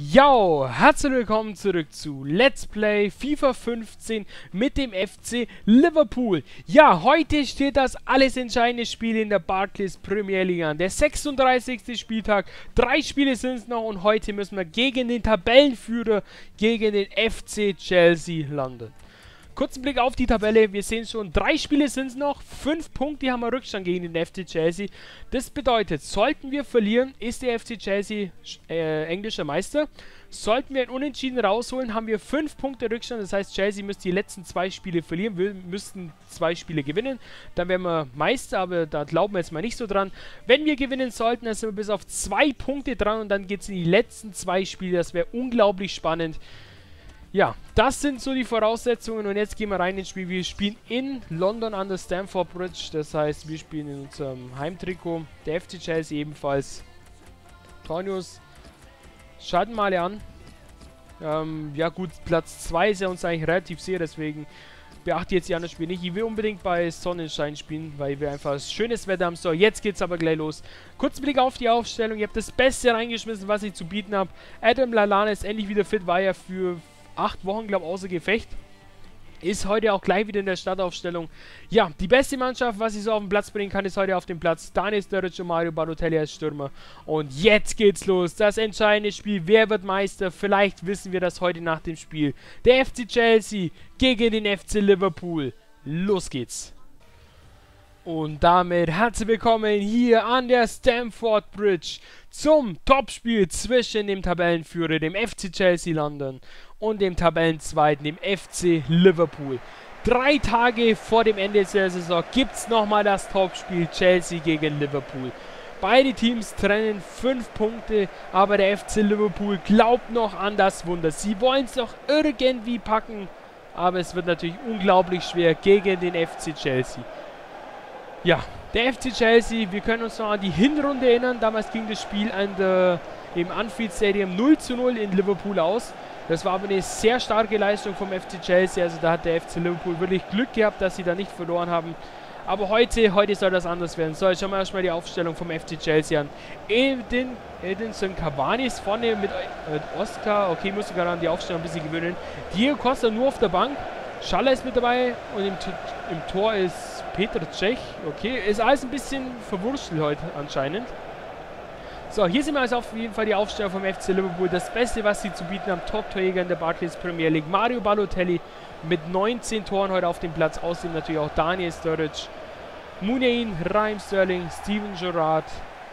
Yo, herzlich willkommen zurück zu Let's Play FIFA 15 mit dem FC Liverpool. Ja, heute steht das alles entscheidende Spiel in der Barclays Premier League an. Der 36. Spieltag, 3 Spiele sind es noch und heute müssen wir gegen den Tabellenführer, gegen den FC Chelsea landen. Kurzen Blick auf die Tabelle, wir sehen schon, 3 Spiele sind es noch, 5 Punkte haben wir Rückstand gegen den FC Chelsea. Das bedeutet, sollten wir verlieren, ist der FC Chelsea englischer Meister. Sollten wir ein Unentschieden rausholen, haben wir 5 Punkte Rückstand, das heißt Chelsea müsste die letzten 2 Spiele verlieren, wir müssten 2 Spiele gewinnen, dann wären wir Meister, aber da glauben wir jetzt mal nicht so dran. Wenn wir gewinnen sollten, dann sind wir bis auf 2 Punkte dran und dann geht es in die letzten 2 Spiele, das wäre unglaublich spannend. Ja, das sind so die Voraussetzungen und jetzt gehen wir rein ins Spiel. Wir spielen in London an der Stamford Bridge, das heißt, wir spielen in unserem Heimtrikot. Der FC Chelsea ebenfalls. Tornius, schalten wir alle an. Ja gut, Platz 2 ist ja uns eigentlich relativ sicher, deswegen beachte jetzt die anderen Spiele nicht. Ich will unbedingt bei Sonnenschein spielen, weil wir einfach schönes Wetter haben. So, jetzt geht's aber gleich los. Kurzen Blick auf die Aufstellung. Ich habe das Beste reingeschmissen, was ich zu bieten habe. Adam Lallana ist endlich wieder fit, war ja für 8 Wochen, glaube ich, außer Gefecht. Ist heute auch gleich wieder in der Startaufstellung. Ja, die beste Mannschaft, was ich so auf den Platz bringen kann, ist heute auf dem Platz. Daniel Sturridge und Mario Balotelli als Stürmer. Und jetzt geht's los. Das entscheidende Spiel. Wer wird Meister? Vielleicht wissen wir das heute nach dem Spiel. Der FC Chelsea gegen den FC Liverpool. Los geht's. Und damit herzlich willkommen hier an der Stamford Bridge zum Topspiel zwischen dem Tabellenführer, dem FC Chelsea London, und dem Tabellenzweiten, dem FC Liverpool. 3 Tage vor dem Ende der Saison gibt es nochmal das Topspiel Chelsea gegen Liverpool. Beide Teams trennen 5 Punkte, aber der FC Liverpool glaubt noch an das Wunder. Sie wollen es noch irgendwie packen, aber es wird natürlich unglaublich schwer gegen den FC Chelsea. Ja, der FC Chelsea, wir können uns noch an die Hinrunde erinnern. Damals ging das Spiel im Anfield Stadium 0:0 in Liverpool aus. Das war aber eine sehr starke Leistung vom FC Chelsea. Also da hat der FC Liverpool wirklich Glück gehabt, dass sie da nicht verloren haben. Aber heute soll das anders werden. So, jetzt schauen wir erstmal die Aufstellung vom FC Chelsea an. Edinson Cavani ist vorne mit Oscar. Okay, muss ich gerade an die Aufstellung ein bisschen gewöhnen. Diego Costa nur auf der Bank. Schaller ist mit dabei und im Tor ist Petr Cech. Okay, ist alles ein bisschen verwurschtelt heute anscheinend. So, hier sehen wir also auf jeden Fall die Aufstellung vom FC Liverpool. Das Beste, was sie zu bieten haben, Top-Torjäger in der Barclays Premier League. Mario Balotelli mit 19 Toren heute auf dem Platz. Außerdem natürlich auch Daniel Sturridge, Muniain, Raheem Sterling, Steven Gerrard.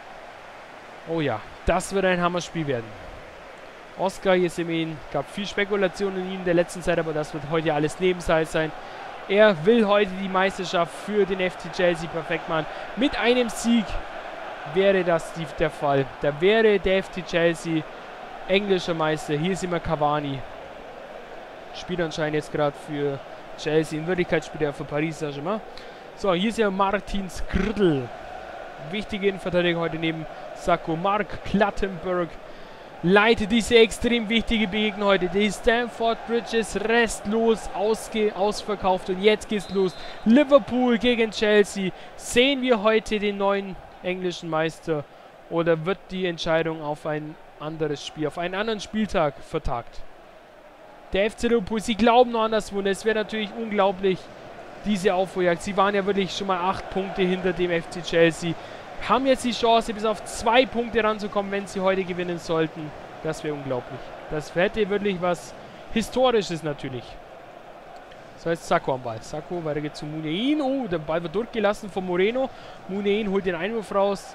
Oh ja, das wird ein Hammerspiel werden. Oscar, hier sehen wir ihn, gab viel Spekulation in ihm in der letzten Zeit, aber das wird heute alles Nebensache sein. Er will heute die Meisterschaft für den FC Chelsea perfekt machen. Mit einem Sieg wäre das der Fall. Da wäre der FC Chelsea englischer Meister. Hier sehen wir Cavani. Spielt anscheinend jetzt gerade für Chelsea. In Wirklichkeit spielt er für Paris Saint-Germain. So, hier sehen wir Martin Skriddl. Wichtige Innenverteidiger heute neben Sacco. Mark Clattenburg leitet diese extrem wichtige Begegnung heute. Die Stamford Bridge ist restlos ausverkauft und jetzt geht's los. Liverpool gegen Chelsea. Sehen wir heute den neuen englischen Meister oder wird die Entscheidung auf ein anderes Spiel, auf einen anderen Spieltag vertagt? Der FC Liverpool, sie glauben noch an das Wunder. Es wäre natürlich unglaublich, diese Aufholjagd. Sie waren ja wirklich schon mal 8 Punkte hinter dem FC Chelsea. Haben jetzt die Chance, bis auf 2 Punkte ranzukommen, wenn sie heute gewinnen sollten. Das wäre unglaublich. Das hätte wirklich was Historisches natürlich. So, jetzt Sacco am Ball. Sacco, weiter geht's zu Muniain. Oh, der Ball wird durchgelassen von Moreno. Muniain holt den Einwurf raus.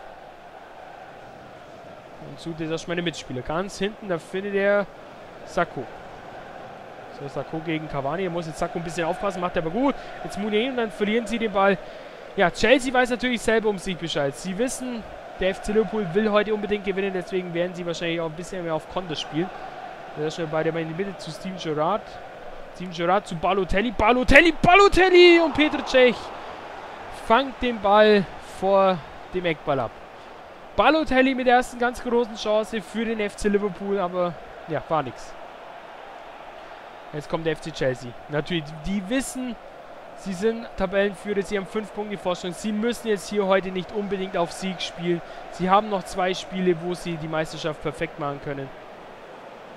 Und sucht jetzt erstmal den Mitspieler. Ganz hinten, da findet er Sacco. So, Sacco gegen Cavani. Er muss jetzt Sacco ein bisschen aufpassen, macht er aber gut. Jetzt Muniain und dann verlieren sie den Ball. Ja, Chelsea weiß natürlich selber um sich Bescheid. Sie wissen, der FC Liverpool will heute unbedingt gewinnen, deswegen werden sie wahrscheinlich auch ein bisschen mehr auf Konter spielen. Da ist schon beide mal in die Mitte zu Steven Gerrard. Steven Gerrard zu Balotelli. Balotelli und Petr Cech fangt den Ball vor dem Eckball ab. Balotelli mit der ersten ganz großen Chance für den FC Liverpool, aber ja, war nichts. Jetzt kommt der FC Chelsea. Natürlich, die wissen, sie sind Tabellenführer, sie haben 5 Punkte Vorsprung. Sie müssen jetzt hier heute nicht unbedingt auf Sieg spielen. Sie haben noch 2 Spiele, wo sie die Meisterschaft perfekt machen können.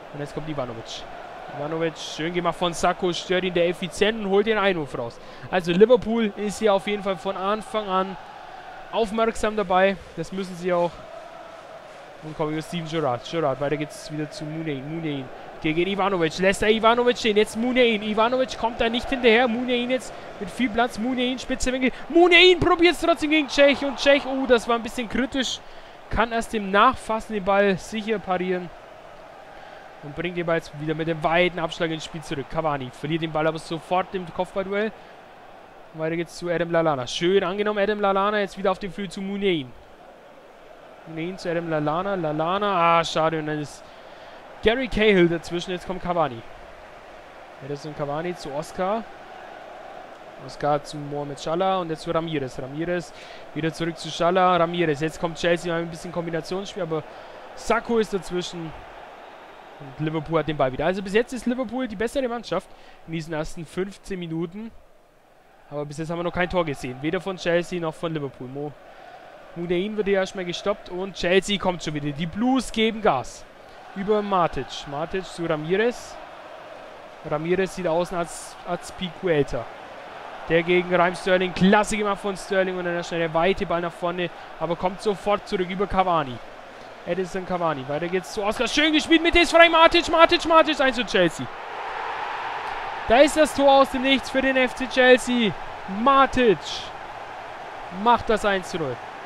Und jetzt kommt Ivanovic. Ivanovic, schön gemacht von Sacco, stört ihn der effizient und holt den Einwurf raus. Also Liverpool ist hier auf jeden Fall von Anfang an aufmerksam dabei. Das müssen sie auch. Und kommen wir Steven Gerrard. Gerrard, weiter geht's wieder zu Muniain. Muniain gegen Ivanovic. Lässt er Ivanovic stehen. Jetzt Muniain. Ivanovic kommt da nicht hinterher. Muniain jetzt mit viel Platz. Muniain, spitze Winkel. Muniain probiert es trotzdem gegen Cech. Und Cech, oh, das war ein bisschen kritisch. Kann erst im Nachfassen den Ball sicher parieren. Und bringt den Ball jetzt wieder mit dem weiten Abschlag ins Spiel zurück. Cavani verliert den Ball aber sofort im Kopfballduell. Weiter geht's zu Adam Lallana. Schön angenommen, Adam Lallana. Jetzt wieder auf den Flügel zu Muniain. Muniain zu Adam Lallana. Lallana, schade. Und dann ist Gary Cahill dazwischen. Jetzt kommt Cavani. Edison Cavani zu Oscar. Oscar zu Mohamed Salah und jetzt zu Ramirez. Ramirez wieder zurück zu Salah. Ramirez. Jetzt kommt Chelsea mal ein bisschen Kombinationsspiel, aber Sacco ist dazwischen. Und Liverpool hat den Ball wieder. Also bis jetzt ist Liverpool die bessere Mannschaft in diesen ersten 15 Minuten. Aber bis jetzt haben wir noch kein Tor gesehen. Weder von Chelsea noch von Liverpool. Muniain wird ja erstmal gestoppt und Chelsea kommt schon wieder. Die Blues geben Gas. Über Matic. Matic zu Ramirez. Ramirez sieht aus als Azpilicueta. Der gegen Raheem Sterling. Klasse gemacht von Sterling und dann schnell der weite Ball nach vorne. Aber kommt sofort zurück über Cavani. Edison Cavani. Weiter geht's zu Oscar. Schön gespielt mit des frei. Matic. 1 zu Chelsea. Da ist das Tor aus dem Nichts für den FC Chelsea. Matic macht das 1:0.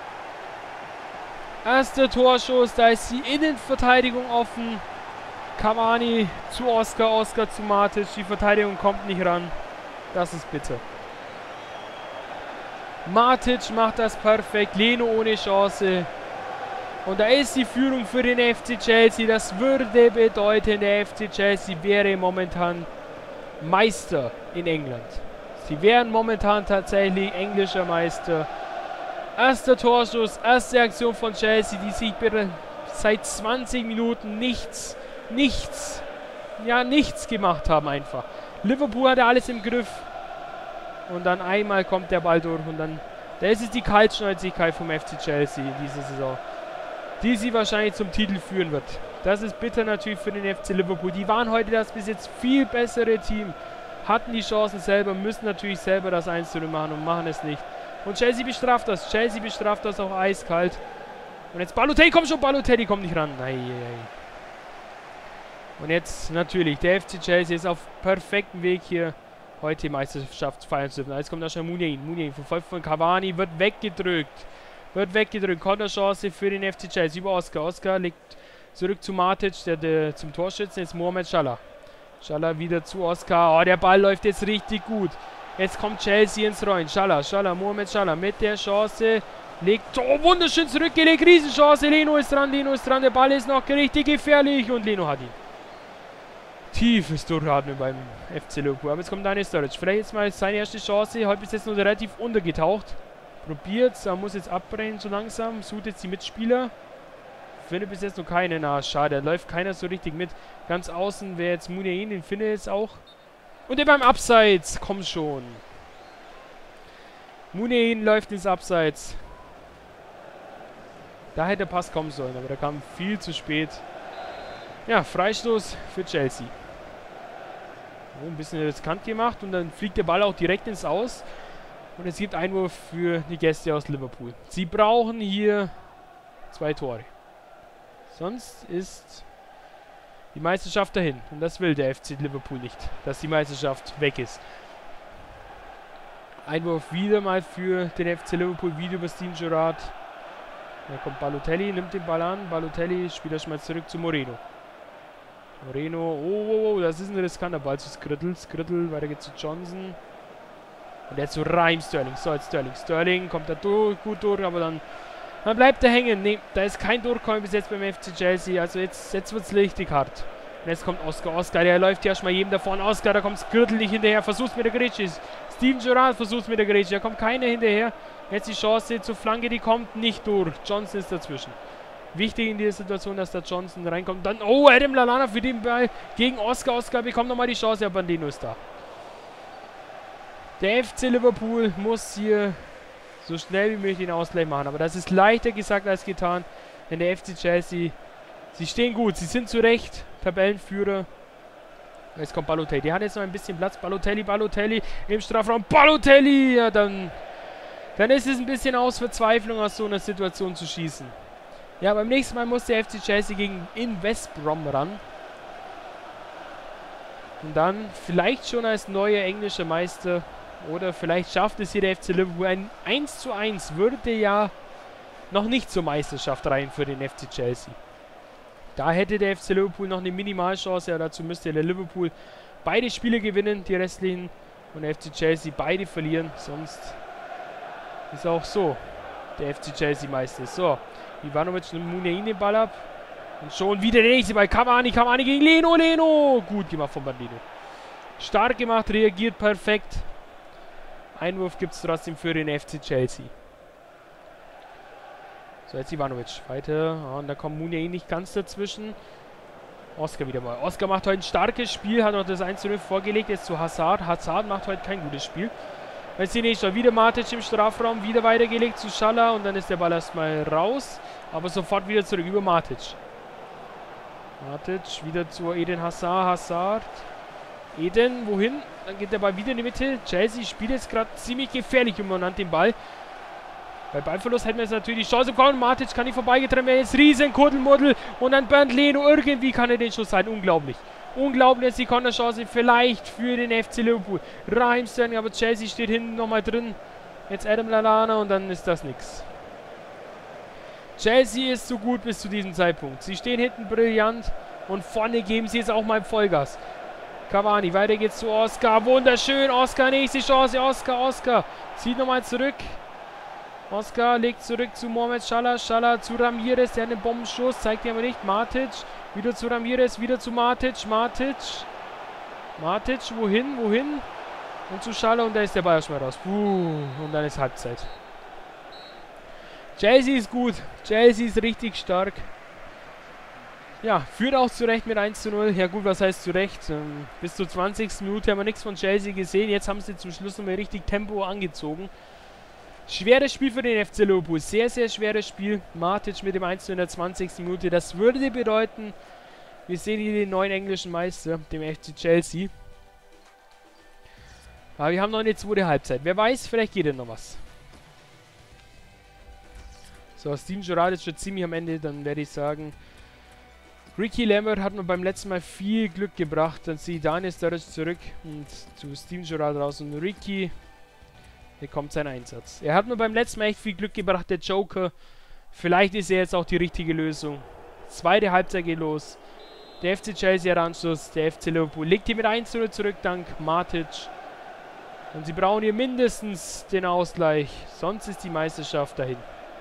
Erster Torschuss. Da ist die Innenverteidigung offen. Cavani zu Oscar. Oscar zu Matic. Die Verteidigung kommt nicht ran. Das ist bitter. Matic macht das perfekt. Leno ohne Chance. Und da ist die Führung für den FC Chelsea. Das würde bedeuten, der FC Chelsea wäre momentan Meister in England. Sie wären momentan tatsächlich englischer Meister. Erster Torschuss, erste Aktion von Chelsea, die sich seit 20 Minuten nichts gemacht haben einfach. Liverpool hatte alles im Griff. Und dann einmal kommt der Ball durch und dann, da ist es die Kaltschnäuzigkeit vom FC Chelsea in dieser Saison, die sie wahrscheinlich zum Titel führen wird. Das ist bitter natürlich für den FC Liverpool. Die waren heute das bis jetzt viel bessere Team. Hatten die Chancen selber, müssen natürlich selber das 1:0 machen und machen es nicht. Und Chelsea bestraft das. Chelsea bestraft das auch eiskalt. Und jetzt Balotelli kommt schon. Balotelli kommt nicht ran. Und jetzt natürlich, der FC Chelsea ist auf perfektem Weg hier heute die Meisterschaft feiern zu dürfen. Jetzt kommt da schon Muniain. Muniain verfolgt von Cavani, wird weggedrückt. Konterchance für den FC Chelsea über Oscar. Oscar legt zurück zu Matic, der zum Torschützen. Jetzt Mohamed Salah. Salah wieder zu Oscar. Oh, der Ball läuft jetzt richtig gut. Jetzt kommt Chelsea ins Rollen. Mohamed Salah mit der Chance. Legt, oh, wunderschön zurückgelegt. Riesenchance. Leno ist dran. Der Ball ist noch richtig gefährlich. Und Leno hat ihn. Tiefes Durchatmen beim FC Liverpool. Aber jetzt kommt Daniel Sturridge. Vielleicht jetzt mal seine erste Chance. Heute ist jetzt nur relativ untergetaucht. Probiert's, er muss jetzt abbrennen so langsam. Sucht jetzt die Mitspieler. Findet bis jetzt noch keinen. Na, schade, da läuft keiner so richtig mit. Ganz außen wäre jetzt Muniain, den findet jetzt auch. Und der beim Abseits. Komm schon. Muniain läuft ins Abseits. Da hätte der Pass kommen sollen, aber der kam viel zu spät. Ja, Freistoß für Chelsea. Oh, ein bisschen riskant gemacht und dann fliegt der Ball auch direkt ins Aus. Und es gibt Einwurf für die Gäste aus Liverpool. Sie brauchen hier 2 Tore. Sonst ist die Meisterschaft dahin. Und das will der FC Liverpool nicht, dass die Meisterschaft weg ist. Einwurf wieder mal für den FC Liverpool, wieder über Steven Gerrard. Da kommt Balotelli, nimmt den Ball an. Balotelli spielt erstmal zurück zu Moreno. Oh, das ist ein riskanter Ball zu Skritel. Weiter geht's zu Johnson. Und jetzt zu Raheem Sterling. So, jetzt Sterling kommt da gut durch, aber dann bleibt er hängen. Ne, da ist kein Durchkommen bis jetzt beim FC Chelsea. Also jetzt wird es richtig hart. Und jetzt kommt Oscar. Oscar, der läuft ja erstmal jedem davon. Oscar, da kommt Skritel nicht hinterher. Versucht mit der Grätsche. Steven Gerrard versucht mit der Grätsche. Da kommt keiner hinterher. Jetzt die Chance zur Flanke, die kommt nicht durch. Johnson ist dazwischen. Wichtig in dieser Situation, dass der Johnson reinkommt. Dann, oh, Adam Lallana für den Ball gegen Oscar. Oscar bekommt nochmal die Chance, aber Bandino ist da. Der FC Liverpool muss hier so schnell wie möglich den Ausgleich machen. Aber das ist leichter gesagt als getan. Denn der FC Chelsea Sie stehen gut, sie sind zurecht. Tabellenführer. Jetzt kommt Balotelli. Der hat jetzt noch ein bisschen Platz. Balotelli im Strafraum. Balotelli! Ja, dann ist es ein bisschen aus Verzweiflung, aus so einer Situation zu schießen. Ja, beim nächsten Mal muss der FC Chelsea gegen in West Brom ran. Und dann vielleicht schon als neuer englischer Meister. Oder vielleicht schafft es hier der FC Liverpool. Ein 1:1 würde ja noch nicht zur Meisterschaft rein für den FC Chelsea. Da hätte der FC Liverpool noch eine Minimalchance. Ja, dazu müsste der Liverpool beide Spiele gewinnen, die restlichen. Und der FC Chelsea beide verlieren. Sonst ist auch so der FC Chelsea Meister. So, Ivanovic nimmt Muniain den Ball ab. Und schon wieder der nächste Ball. Cavani gegen Leno. Gut gemacht von Bandino. Stark gemacht, reagiert perfekt. Einwurf gibt es trotzdem für den FC Chelsea. So, jetzt Ivanovic. Weiter. Ja, und da kommt Muniain nicht ganz dazwischen. Oscar wieder mal. Oscar macht heute ein starkes Spiel. Hat noch das 1:0 vorgelegt. Jetzt zu Hazard. Hazard macht heute kein gutes Spiel. Jetzt die nächste. Wieder Matic im Strafraum. Wieder weitergelegt zu Schaller. Und dann ist der Ball erstmal raus. Aber sofort wieder zurück über Matic. Matic wieder zu Eden Hazard. Hazard. Eden, wohin? Dann geht der Ball wieder in die Mitte. Chelsea spielt jetzt gerade ziemlich gefährlich im Moment den Ball. Bei Ballverlust hätten wir jetzt natürlich die Chance bekommen. Matic kann nicht vorbeigetrennt werden. Jetzt riesen Kuddelmuddel. Und dann Bernd Leno. Irgendwie kann er den Schuss halten. Unglaublich. Unglaublich ist die Konterchance vielleicht für den FC Liverpool. Raheem Sterling, aber Chelsea steht hinten nochmal drin. Jetzt Adam Lallana und dann ist das nichts. Chelsea ist so gut bis zu diesem Zeitpunkt. Sie stehen hinten brillant und vorne geben sie jetzt auch mal Vollgas. Cavani, weiter geht's zu Oscar. Wunderschön, Oscar, nächste Chance. Oscar. Zieht nochmal zurück. Oscar legt zurück zu Mohamed Salah. Salah zu Ramirez, der hat einen Bombenschuss, zeigt ihn aber nicht. Matic, wieder zu Ramirez, wieder zu Matic. Matic, wohin? Und zu Salah und da ist der Ball schon mal raus. Und dann ist Halbzeit. Chelsea ist gut. Chelsea ist richtig stark. Ja, führt auch zurecht mit 1:0. Ja gut, was heißt zurecht? Bis zur 20. Minute haben wir nichts von Chelsea gesehen. Jetzt haben sie zum Schluss nochmal richtig Tempo angezogen. Schweres Spiel für den FC Liverpool. Sehr, sehr schweres Spiel. Matic mit dem 1:0 in der 20. Minute. Das würde bedeuten, wir sehen hier den neuen englischen Meister, dem FC Chelsea. Aber wir haben noch eine zweite Halbzeit. Wer weiß, vielleicht geht ja noch was. So, Steven Gerrard ist schon ziemlich am Ende. Dann werde ich sagen, Ricky Lambert hat mir beim letzten Mal viel Glück gebracht. Dann ziehe ich Daniel Sturridge zurück und zu Steven Gerrard raus. Und Ricky, hier kommt sein Einsatz. Er hat mir beim letzten Mal echt viel Glück gebracht, der Joker. Vielleicht ist er jetzt auch die richtige Lösung. Zweite Halbzeit geht los. Der FC Chelsea hat Anschluss. Der FC Liverpool legt hier mit 1:0 zurück, dank Matic. Und sie brauchen hier mindestens den Ausgleich. Sonst ist die Meisterschaft dahin.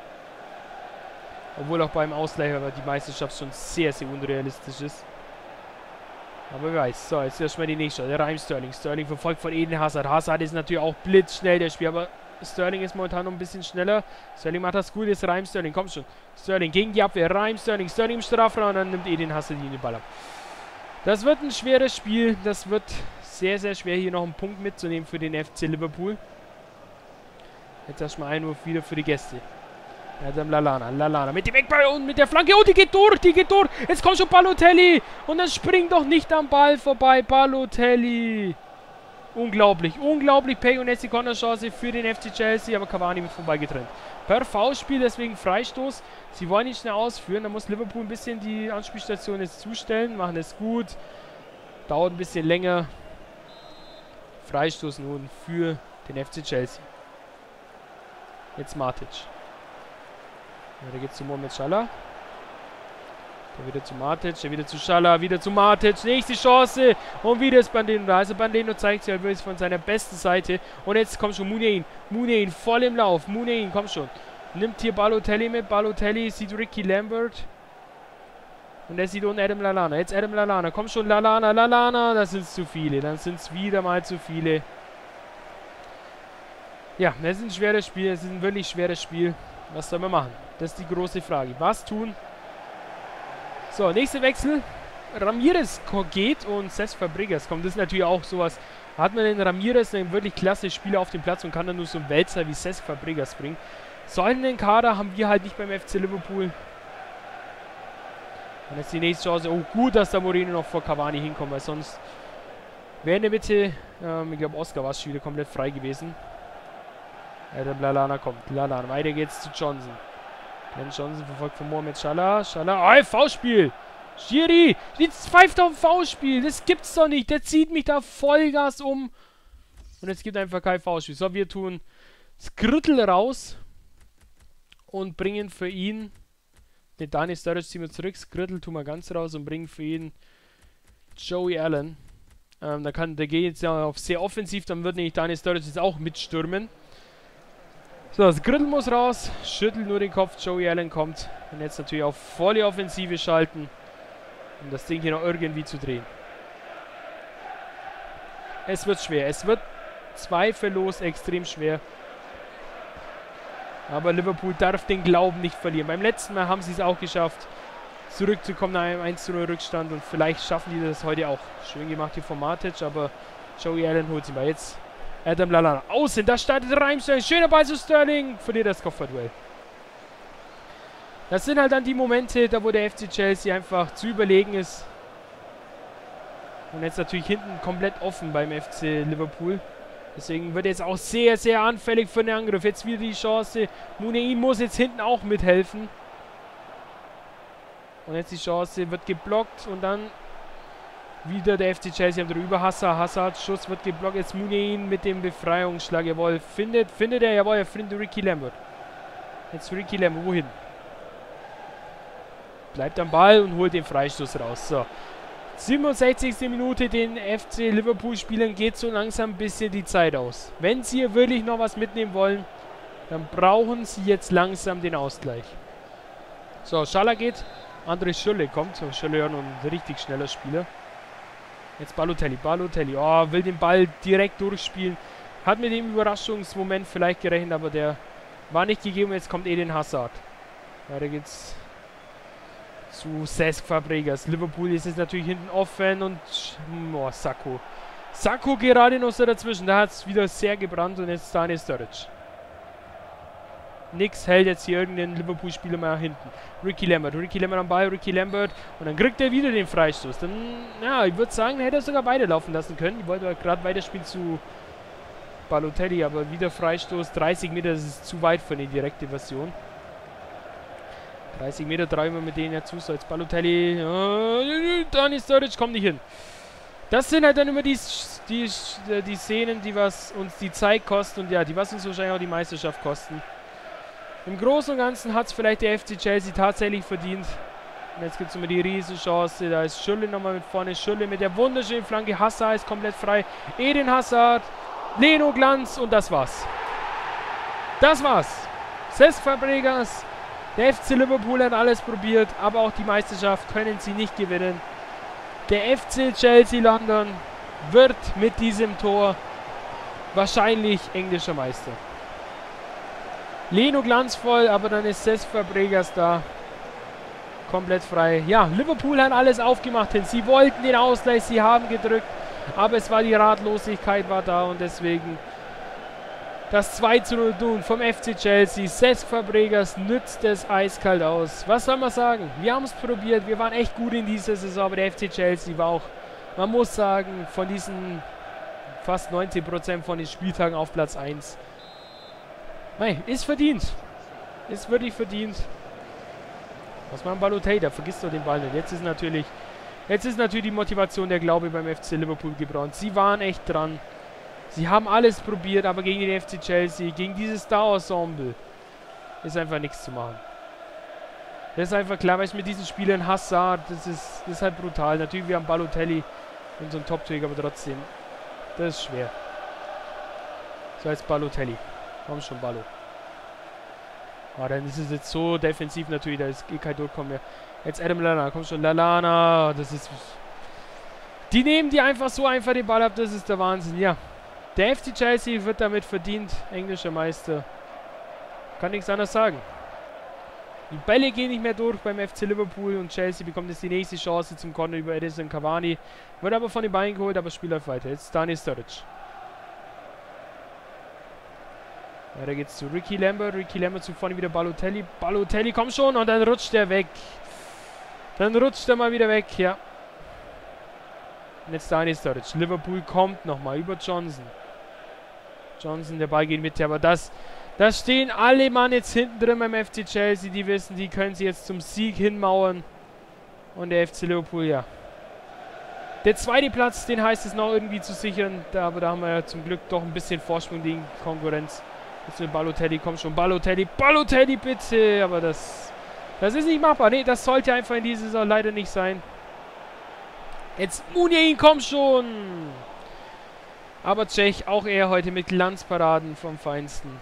Obwohl auch beim Ausgleich aber die Meisterschaft schon sehr, sehr unrealistisch ist. Aber wer weiß. So, jetzt erstmal die nächste. Der Raheem Sterling. Sterling verfolgt von Eden Hazard. Hazard ist natürlich auch blitzschnell, der Spiel. Aber Sterling ist momentan noch ein bisschen schneller. Sterling macht das gut. Jetzt Raheem Sterling. Kommt schon. Sterling gegen die Abwehr. Raheem Sterling. Sterling im Strafraum. Und dann nimmt Eden Hazard den Ball ab. Das wird ein schweres Spiel. Das wird sehr, sehr schwer, hier noch einen Punkt mitzunehmen für den FC Liverpool. Jetzt erstmal Einwurf wieder für die Gäste. Adam Lallana mit dem Eckball und mit der Flanke. Oh, die geht durch. Jetzt kommt schon Balotelli. Und dann springt doch nicht am Ball vorbei. Balotelli. Unglaublich. Pech und jetzt die Konterchance für den FC Chelsea. Aber Cavani wird vorbeigetrennt. Per Foulspiel, deswegen Freistoß. Sie wollen ihn schnell ausführen. Da muss Liverpool ein bisschen die Anspielstation jetzt zustellen. Machen es gut. Dauert ein bisschen länger. Freistoß nun für den FC Chelsea. Jetzt Matic. Ja, der geht zu Mohamed Salah. Der wieder zu Matic, der wieder zu Salah, wieder zu Matic. Nächste Chance. Und wieder ist Bandino da. Also Bandino zeigt sich halt von seiner besten Seite. Und jetzt kommt schon Muniain. Muniain voll im Lauf. Muniain, komm schon. Nimmt hier Balotelli mit. Balotelli sieht Ricky Lambert. Und er sieht unten Adam Lallana. Jetzt Adam Lallana. Komm schon, Lallana. Das sind zu viele. Dann sind es wieder mal zu viele. Ja, das ist ein schweres Spiel. Es ist ein wirklich schweres Spiel. Was soll man machen? Das ist die große Frage. Was tun? So, nächster Wechsel. Ramirez geht und Cesc Fabregas kommt. Das ist natürlich auch sowas. Hat man den Ramirez, einen wirklich klasse Spieler auf dem Platz und kann dann nur so einen Wälzer wie Cesc Fabregas bringen. So einen Kader haben wir halt nicht beim FC Liverpool. Und jetzt die nächste Chance. Oh, gut, dass der Moreno noch vor Cavani hinkommt, weil sonst wäre in der Mitte, ich glaube, Oscar war es schon wieder komplett frei gewesen. Der Lallana kommt. Lallana. Weiter geht's zu Johnson. Glenn Johnson verfolgt von Mohamed Salah. Salah. Oh, V-Spiel. Schiri. Jetzt pfeift auf V-Spiel. Das gibt's doch nicht. Der zieht mich da Vollgas um. Und es gibt einfach kein V-Spiel. So, wir tun Skrittl raus. Und bringen für ihn. Den Dani Sturridge ziehen wir zurück. Skrittl tun wir ganz raus und bringen für ihn Joey Allen. Der geht jetzt ja auf sehr offensiv. Dann wird nämlich Dani Sturridge jetzt auch mitstürmen. So, das Griddle muss raus, schüttelt nur den Kopf, Joey Allen kommt. Und jetzt natürlich auf volle Offensive schalten, um das Ding hier noch irgendwie zu drehen. Es wird schwer, es wird zweifellos extrem schwer. Aber Liverpool darf den Glauben nicht verlieren. Beim letzten Mal haben sie es auch geschafft, zurückzukommen nach einem 1:0 Rückstand. Und vielleicht schaffen die das heute auch. Schön gemacht hier von Matic, aber Joey Allen holt sie mal jetzt. Adam Lallana. Außen, da startet Reimstein. Schöner Ball zu Sterling. Verliert das Kopfballduell. Das sind halt dann die Momente, da wo der FC Chelsea einfach zu überlegen ist. Und jetzt natürlich hinten komplett offen beim FC Liverpool. Deswegen wird jetzt auch sehr, sehr anfällig für den Angriff. Jetzt wieder die Chance. Muniain muss jetzt hinten auch mithelfen. Und jetzt die Chance wird geblockt und dann wieder der FC Chelsea drüber. Hazard, Schuss wird geblockt. Jetzt Muniain mit dem Befreiungsschlag. Jawohl, findet er. Jawohl, er findet Ricky Lambert. Jetzt Ricky Lambert, wohin? Bleibt am Ball und holt den Freistoß raus. So. 67. Minute, den FC Liverpool-Spielern geht so langsam ein bisschen die Zeit aus. Wenn sie hier wirklich noch was mitnehmen wollen, dann brauchen sie jetzt langsam den Ausgleich. So, Schala geht. André Schürrle kommt. So, Schürrle ja noch ein richtig schneller Spieler. Jetzt Balotelli. Oh, will den Ball direkt durchspielen. Hat mit dem Überraschungsmoment vielleicht gerechnet, aber der war nicht gegeben. Jetzt kommt Eden Hazard. Weiter geht's zu Cesc Fabregas. Liverpool ist jetzt natürlich hinten offen und Sakho gerade noch so dazwischen. Da hat es wieder sehr gebrannt und jetzt Dani Sturridge. Nix hält jetzt hier irgendeinen Liverpool-Spieler mal hinten. Ricky Lambert am Ball, Ricky Lambert. Und dann kriegt er wieder den Freistoß. Dann, ja, ich würde sagen, hätte er sogar beide laufen lassen können. Ich wollte gerade weiterspielen zu Balotelli, aber wieder Freistoß. 30 Meter, das ist zu weit für eine direkte Version. 30 Meter treiben wir mit denen ja zu. So, jetzt Balotelli. Dani Sturridge kommt nicht hin. Das sind halt dann immer die Szenen, die was uns die Zeit kosten. Und ja, die was uns wahrscheinlich auch die Meisterschaft kosten. Im Großen und Ganzen hat es vielleicht der FC Chelsea tatsächlich verdient. Und jetzt gibt es immer die Riesenchance. Da ist Schürrle nochmal mit vorne. Schürrle mit der wunderschönen Flanke. Hazard ist komplett frei. Eden Hazard. Leno Glanz. Und das war's. Das war's. Cesc Fabregas. Der FC Liverpool hat alles probiert. Aber auch die Meisterschaft können sie nicht gewinnen. Der FC Chelsea London wird mit diesem Tor wahrscheinlich englischer Meister. Leno glanzvoll, aber dann ist Cesc Fabregas da. Komplett frei. Ja, Liverpool hat alles aufgemacht hin. Sie wollten den Ausgleich, sie haben gedrückt. Aber es war die Ratlosigkeit war da und deswegen das 2:0 vom FC Chelsea. Cesc Fabregas nützt es eiskalt aus. Was soll man sagen? Wir haben es probiert. Wir waren echt gut in dieser Saison, aber der FC Chelsea war auch, man muss sagen, von diesen fast 90% von den Spieltagen auf Platz 1. Nein, ist verdient. Ist wirklich verdient. Was macht Balotelli? Da vergisst du den Ball nicht. Jetzt ist natürlich die Motivation, der Glaube beim FC Liverpool gebrannt. Sie waren echt dran. Sie haben alles probiert, aber gegen den FC Chelsea, gegen dieses Star-Ensemble, ist einfach nichts zu machen. Das ist einfach klar, weil ich mit diesen Spielern Hazard, das ist halt brutal. Natürlich, wir haben Balotelli, unseren Top-Träger, aber trotzdem, das ist schwer. So, jetzt Balotelli. Komm schon, Ballo. Ah, dann ist es jetzt so defensiv natürlich, da ist kein Durchkommen mehr. Jetzt Adam Lallana, komm schon, Lallana, das ist... Die nehmen die einfach so einfach den Ball ab, das ist der Wahnsinn, ja. Der FC Chelsea wird damit verdient englischer Meister. Kann nichts anderes sagen. Die Bälle gehen nicht mehr durch beim FC Liverpool und Chelsea bekommt jetzt die nächste Chance zum Konter über Edison Cavani. Wird aber von den Beinen geholt, aber Spiel läuft weiter. Jetzt Dani Sturridge. Ja, da geht's zu Ricky Lambert. Ricky Lambert zu vorne wieder Balotelli. Balotelli, komm schon! Und dann rutscht er weg. Dann rutscht er mal wieder weg, ja. Und jetzt Dani Sturridge. Liverpool kommt nochmal über Johnson. Johnson, der Ball geht mit, aber da stehen alle Mann jetzt hinten drin beim FC Chelsea. Die wissen, die können sie jetzt zum Sieg hinmauern. Und der FC Liverpool, ja. Der zweite Platz, den heißt es noch irgendwie zu sichern. Aber da haben wir ja zum Glück doch ein bisschen Vorsprung gegen Konkurrenz. Jetzt mit Balotelli, komm schon, Balotelli bitte. Aber das ist nicht machbar. Nee, das sollte einfach in dieser Saison leider nicht sein. Jetzt Muniain, komm schon. Aber Cech, auch er heute mit Glanzparaden vom Feinsten.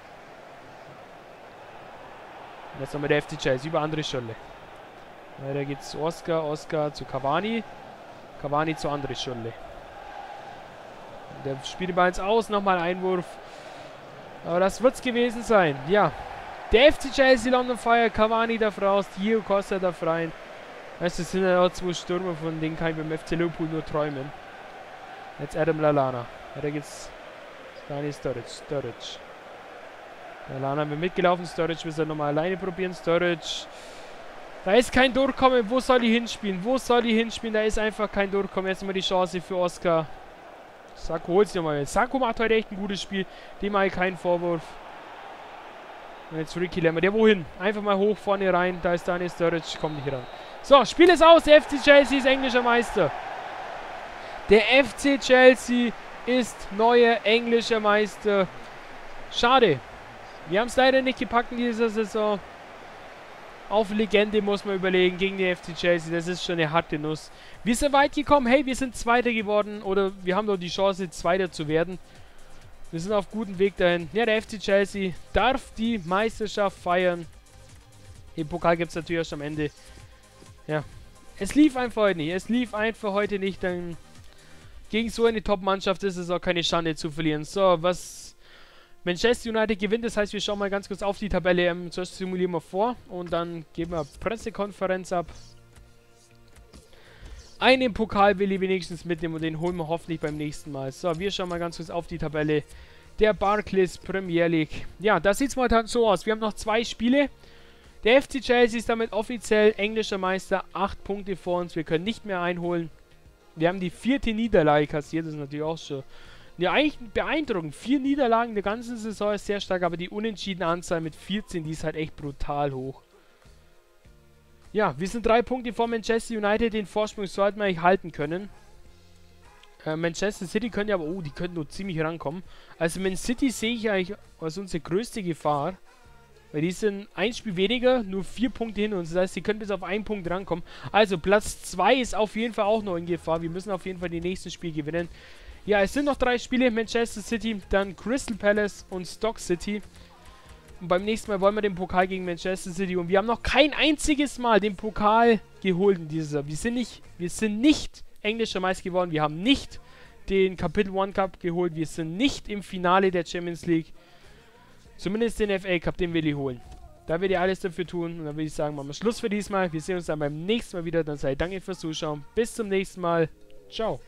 Und jetzt nochmal der FC Chelsea über andere Schölle. Weiter geht's zu Oscar zu Cavani. Cavani zu andere Schölle. Der spielt den Ball ins Aus, nochmal Einwurf. Aber das wird's gewesen sein. Ja, der FC Chelsea London Fire, Cavani darf raus, Diego Costa darf rein. Weißt du, das sind ja auch 2 Stürmer, von denen kann ich beim FC Liverpool nur träumen. Jetzt Adam Lallana. Da geht's Dani Sturridge. Lallana haben wir mitgelaufen. Sturridge will es nochmal alleine probieren. Sturridge. Da ist kein Durchkommen. Wo soll die hinspielen? Da ist einfach kein Durchkommen. Jetzt mal die Chance für Oscar. Sakho holt sich nochmal. Sakho macht heute echt ein gutes Spiel. Dem mache ich keinen Vorwurf. Und jetzt Ricky Lemmer. Der wohin? Einfach mal hoch vorne rein. Da ist Dani Sturridge. Kommt nicht ran. So, Spiel ist aus. Der FC Chelsea ist englischer Meister. Der FC Chelsea ist neuer englischer Meister. Schade. Wir haben es leider nicht gepackt in dieser Saison. Auf Legende muss man überlegen gegen den FC Chelsea. Das ist schon eine harte Nuss. Wir sind weit gekommen. Hey, wir sind Zweiter geworden. Oder wir haben doch die Chance, Zweiter zu werden. Wir sind auf gutem Weg dahin. Ja, der FC Chelsea darf die Meisterschaft feiern. Den Pokal gibt es natürlich erst am Ende. Ja, es lief einfach heute nicht. Dann gegen so eine Top-Mannschaft ist es auch keine Schande zu verlieren. So, was Manchester United gewinnt, das heißt, wir schauen mal ganz kurz auf die Tabelle. Zuerst simulieren wir vor und dann geben wir Pressekonferenz ab. Einen Pokal will ich wenigstens mitnehmen und den holen wir hoffentlich beim nächsten Mal. So, wir schauen mal ganz kurz auf die Tabelle der Barclays Premier League. Ja, da sieht es momentan so aus. Wir haben noch 2 Spiele. Der FC Chelsea ist damit offiziell englischer Meister. 8 Punkte vor uns. Wir können nicht mehr einholen. Wir haben die 4. Niederlage kassiert. Das ist natürlich auch schon ja, eigentlich beeindruckend. 4 Niederlagen in der ganzen Saison ist sehr stark, aber die unentschiedene Anzahl mit 14, die ist halt echt brutal hoch. Ja, wir sind 3 Punkte vor Manchester United. Den Vorsprung sollten wir eigentlich halten können. Manchester City können ja aber, die könnten nur ziemlich rankommen. Also Man City sehe ich eigentlich als unsere größte Gefahr. Weil die sind ein Spiel weniger, nur 4 Punkte hin uns. Das heißt, sie können bis auf 1 Punkt rankommen. Also Platz 2 ist auf jeden Fall auch noch in Gefahr. Wir müssen auf jeden Fall die nächsten Spiele gewinnen. Ja, es sind noch 3 Spiele. Manchester City, dann Crystal Palace und Stoke City. Und beim nächsten Mal wollen wir den Pokal gegen Manchester City. Und wir haben noch kein einziges Mal den Pokal geholt in dieser Saison. Wir sind nicht englischer Meister geworden. Wir haben nicht den Capital One Cup geholt. Wir sind nicht im Finale der Champions League. Zumindest den FA Cup, den will ich holen. Da werde ich alles dafür tun. Und dann würde ich sagen, machen wir Schluss für diesmal. Wir sehen uns dann beim nächsten Mal wieder. Dann sei danke fürs Zuschauen. Bis zum nächsten Mal. Ciao.